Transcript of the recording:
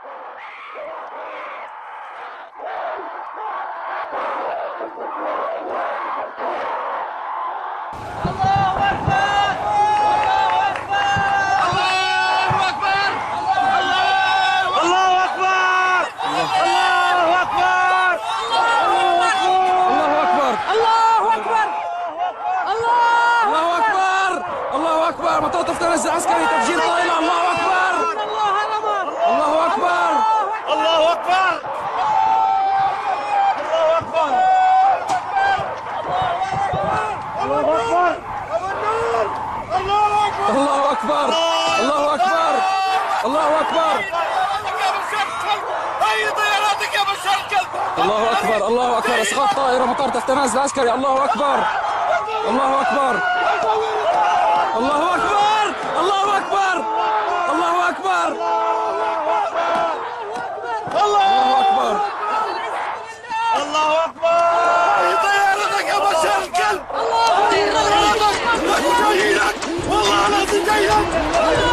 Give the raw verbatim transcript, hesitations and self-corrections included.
مطار تفترس العسكري تفجير طائرة. الله أكبر الله أكبر الله أكبر الله أكبر الله أكبر الله أكبر الله أكبر الله أكبر الله أكبر أي طياراتك يا بشار الكلب. الله أكبر الله أكبر إسقاط طائرة مطار تفترس العسكري. الله أكبر الله أكبر الله أكبر الله أكبر الله أكبر الله أكبر الله أكبر. طيارتك يا بشار الكلب. طيارتك والله العظيم جاي لك.